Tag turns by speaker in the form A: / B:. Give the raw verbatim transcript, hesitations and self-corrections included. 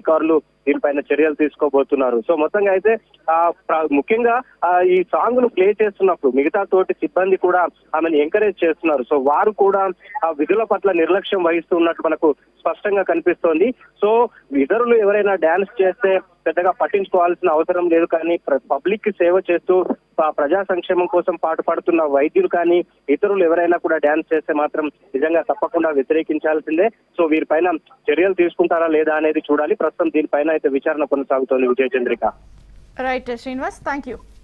A: అధికారులు దీనిపైన చర్యలు తీసుకోబోతున్నారు. సో మొత్తంగా అయితే ఆ ముఖ్యంగా ఈ సాంగ్ ను ప్లే చేస్తున్నప్పుడు మిగతా తోటి సిబ్బంది కూడా ఆమెను ఎంకరేజ్ చేస్తున్నారు. సో వారు కూడా ఆ విధుల పట్ల నిర్లక్ష్యం వహిస్తున్నట్టు మనకు స్పష్టంగా కనిపిస్తోంది. సో ఇతరులు ఎవరైనా డాన్స్ చేస్తే పెద్దగా పట్టించుకోవాల్సిన అవసరం లేదు, కానీ పబ్లిక్ కి సేవ చేస్తూ ప్రజా సంక్షేమం కోసం పాటుపడుతున్న వైద్యులు కానీ ఇతరులు ఎవరైనా కూడా డాన్స్ చేస్తే మాత్రం నిజంగా తప్పకుండా వ్యతిరేకించాల్సిందే. సో వీరిపైన చర్యలు తీసుకుంటారా లేదా అనేది చూడాలి. ప్రస్తుతం దీనిపైన అయితే విచారణ కొనసాగుతోంది. Vijaya Chandrika.
B: Right Srinivas, thank you.